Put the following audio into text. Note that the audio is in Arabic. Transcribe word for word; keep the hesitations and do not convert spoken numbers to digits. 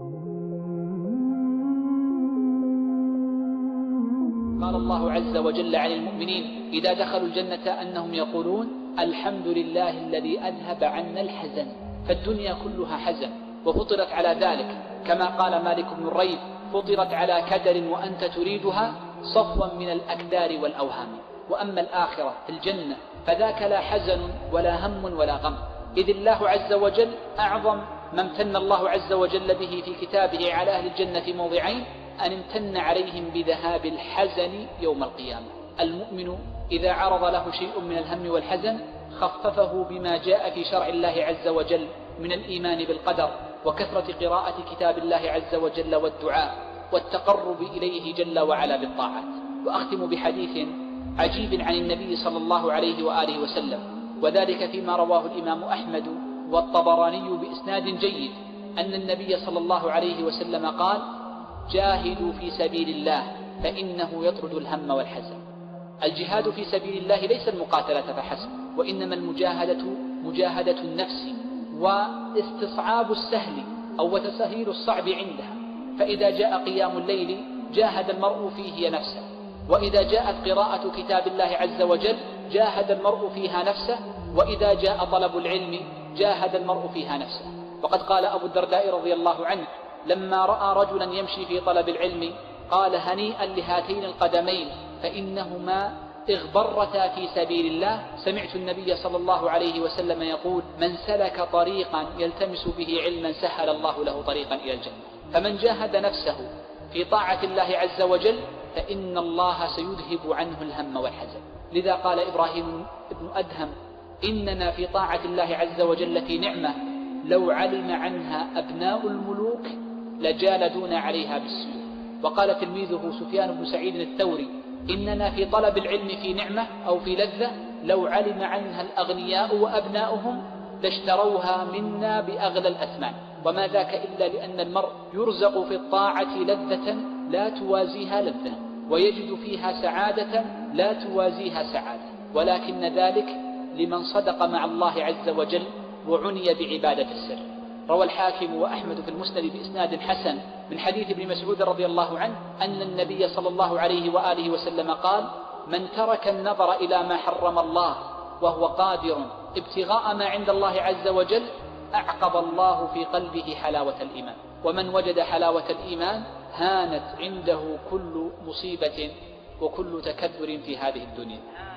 قال الله عز وجل عن المؤمنين إذا دخلوا الجنة أنهم يقولون الحمد لله الذي أذهب عنا الحزن. فالدنيا كلها حزن وفطرت على ذلك، كما قال مالك بن الريب فطرت على كدر وأنت تريدها صفوا من الأكدار والأوهام. وأما الآخرة في الجنة فذاك لا حزن ولا هم ولا غم، إذ الله عز وجل أعظم ما امتن الله عز وجل به في كتابه على أهل الجنة في موضعين، أن امتن عليهم بذهاب الحزن يوم القيامة. المؤمن إذا عرض له شيء من الهم والحزن خففه بما جاء في شرع الله عز وجل من الإيمان بالقدر وكثرة قراءة كتاب الله عز وجل والدعاء والتقرب إليه جل وعلا بالطاعات. وأختم بحديث عجيب عن النبي صلى الله عليه وآله وسلم، وذلك فيما رواه الإمام أحمد والطبراني بإسناد جيد، أن النبي صلى الله عليه وسلم قال: جاهدوا في سبيل الله فإنه يطرد الهم والحزن. الجهاد في سبيل الله ليس المقاتلة فحسب، وإنما المجاهدة مجاهدة النفس واستصعاب السهل أو وتسهيل الصعب عندها. فإذا جاء قيام الليل جاهد المرء فيه نفسه، وإذا جاءت قراءة كتاب الله عز وجل جاهد المرء فيها نفسه، وإذا جاء طلب العلم جاهد المرء فيها نفسه. وقد قال أبو الدرداء رضي الله عنه لما رأى رجلا يمشي في طلب العلم قال: هنيئا لهاتين القدمين فإنهما اغبرتا في سبيل الله. سمعت النبي صلى الله عليه وسلم يقول: من سلك طريقا يلتمس به علما سهل الله له طريقا إلى الجنة. فمن جاهد نفسه في طاعة الله عز وجل فإن الله سيذهب عنه الهم والحزن. لذا قال إبراهيم بن أدهم: إننا في طاعة الله عز وجل في نعمة لو علم عنها أبناء الملوك لجالدون عليها بالسيوف. وقال تلميذه سفيان بن سعيد الثوري: إننا في طلب العلم في نعمة أو في لذة لو علم عنها الأغنياء وأبناؤهم لاشتروها منا بأغلى الأثمان. وما ذاك إلا لأن المرء يرزق في الطاعة لذة لا توازيها لذة، ويجد فيها سعادة لا توازيها سعادة، ولكن ذلك لمن صدق مع الله عز وجل وعني بعبادة السر. روى الحاكم وأحمد في المسند بإسناد حسن من حديث ابن مسعود رضي الله عنه أن النبي صلى الله عليه وآله وسلم قال: من ترك النظر إلى ما حرم الله وهو قادر ابتغاء ما عند الله عز وجل أعقب الله في قلبه حلاوة الإيمان. ومن وجد حلاوة الإيمان هانت عنده كل مصيبة وكل تكدر في هذه الدنيا.